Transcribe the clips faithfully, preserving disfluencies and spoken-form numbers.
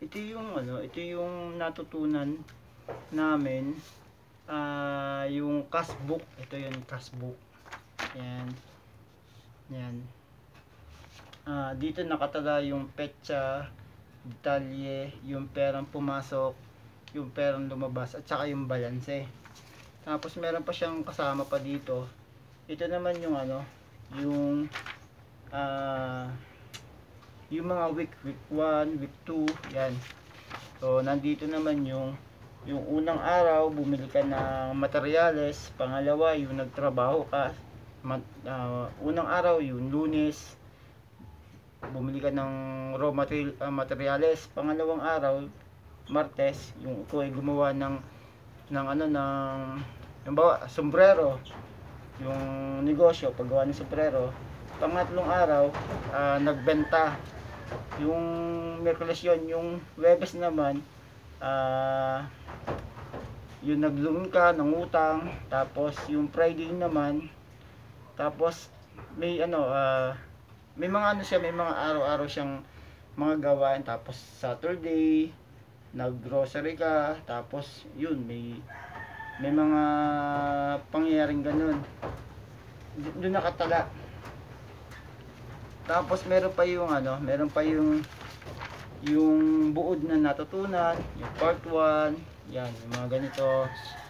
ito yung ano, ito yung natutunan namin, ah uh, yung cash book. Ito yung cash book. Yan. Yan. Ah, uh, dito nakatala yung petsa, detalye, yung perang pumasok, yung perang lumabas, at saka yung balanse. Tapos meron pa siyang kasama pa dito. Ito naman yung ano, yung ah uh, yung mga week, week one, week two, yan. So nandito naman yung yung unang araw bumili ka ng materyales, pangalawa yung nagtrabaho ka, mat, uh, unang araw yung Lunes bumili ka ng raw material, uh, materyales, pangalawang araw Martes yung ikaw ay gumawa ng ng ano ng yung bawa sombrero, yung negosyo paggawa ng sombrero. Pangatlong araw uh, nagbenta. Yung Miyerkules yun, yung Huwebes naman ah uh, yung naglungin ka ng utang. Tapos yung Friday naman, tapos may ano uh, may mga ano siya, may mga araw-araw siyang mga gawain. Tapos Saturday naggrocery ka, tapos yun may may mga pangyayaring ganun doon nakatala. Tapos meron pa yung ano, meron pa yung yung buod na natutunan, yung part one, yan, yung mga ganito.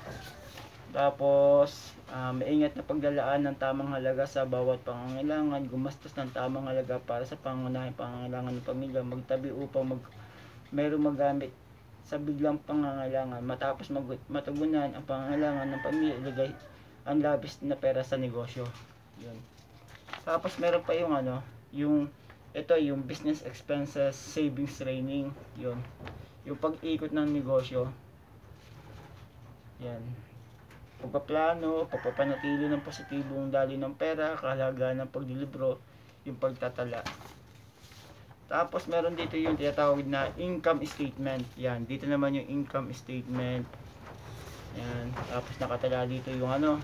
Tapos uh, maingat na paglalaan ng tamang halaga sa bawat pangangailangan, gumastos ng tamang halaga para sa pangunahing pangangailangan ng pamilya, magtabi upang mag mayroong magamit sa biglang pangangailangan. Matapos mag matugunan ang pangangailangan ng pamilya, ilagay ang labis na pera sa negosyo. Yun. Tapos meron pa yung ano, yung ito yung business expenses savings training. Yun, yung pag-ikot ng negosyo. Yan, pagpaplano, pagpapanatili ng positibong daloy ng pera, kahalagahan ng pagdilibro, yung pagtatala. Tapos meron dito yung tinatawag na income statement. Yan, dito naman yung income statement. Yan, tapos nakatala dito yung ano,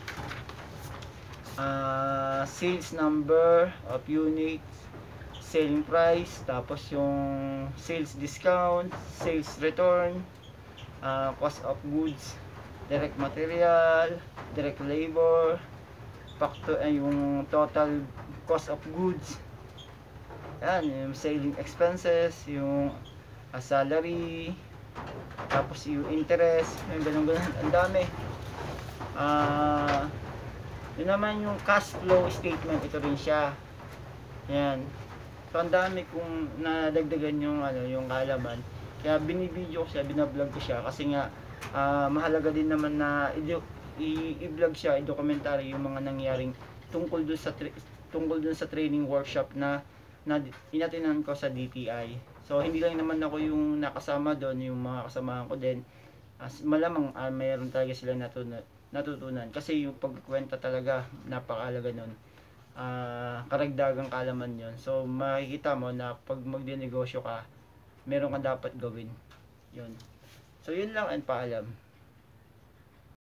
uh, sales number of units, selling price, tapos yung sales discount, sales return, uh, cost of goods, direct material, direct labor, factor, ay uh, yung total cost of goods. Yan, yung selling expenses, yung uh, salary, tapos yung interest, yung ganun ganun, ang dami. Ah, uh, yun naman yung cash flow statement, ito rin siya. Yan. So ang dami kong nadagdagan yung ano, yung kaalaman. Kaya binibideo ko siya, binablog ko siya kasi nga uh, mahalaga din naman na i-vlog siya, i-documentary yung mga nangyaring tungkol dun sa tungkol dun sa training workshop na na inatinan ko sa D T I. So hindi lang naman ako yung nakasama doon, yung mga kasamahan ko din. As malamang uh, mayroon talaga sila natutunan, natutunan kasi yung pagkwenta talaga napakahalaga noon. Uh, karagdagang kaalaman yon. So makikita mo na pag magdinegosyo ka, meron ka dapat gawin. Yun. So yun lang, and paalam.